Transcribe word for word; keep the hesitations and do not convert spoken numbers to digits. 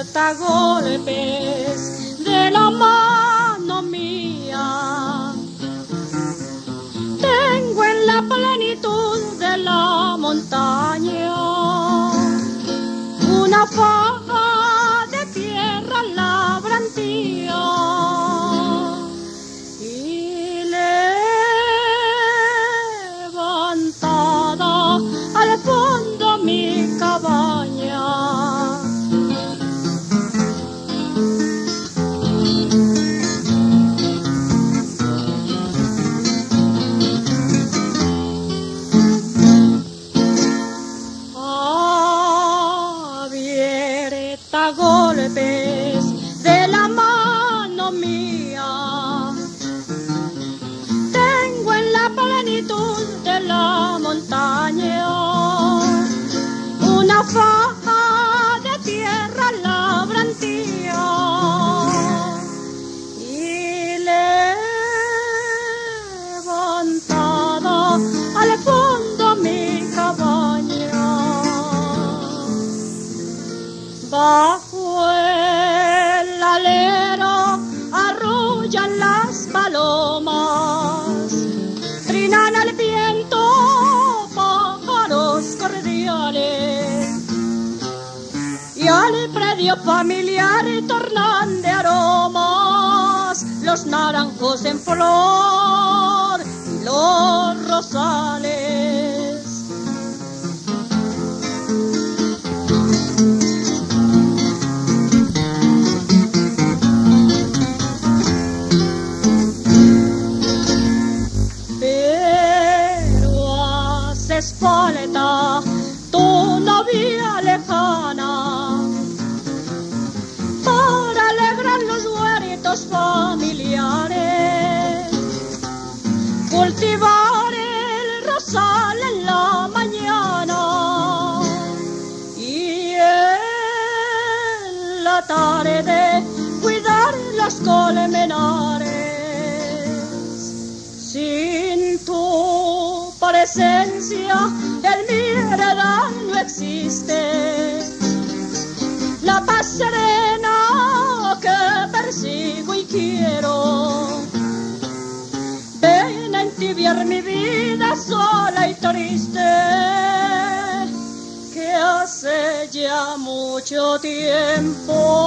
abierta a golpes de la mano mía. Tengo en la plenitud de la montaña una faja de tierra labrantía y levantada al fondo mi cabaña. Abierta a golpes de la mano mía, tengo en la plenitud de la montaña una faja de tierra labrantía y levantada al fondo mi cabaña. Bajo el alero arrullan las palomas, trinan al viento pájaros cordiales, y al predio familiar tornan de aromas los naranjos en flor y los rosales. Espoleta, tu novia lejana, para alegrar los huertos familiares, cultivar el rosal en la mañana y en la tarde cuidar los colmenares. Sin tu presencia en mi heredad no existe la paz serena que persigo y quiero. Ven a entibiar mi vida sola y triste, que hace ya mucho tiempo